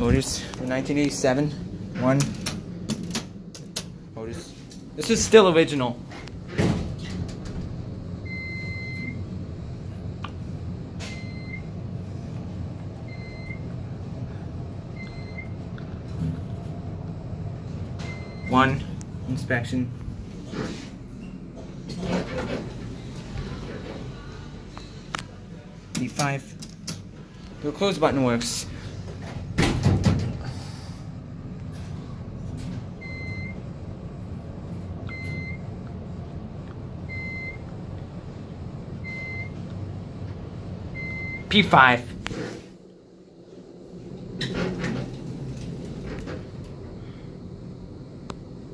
Otis from 1987. One. Otis. This is still original. One. Inspection. D5. The close button works. P5.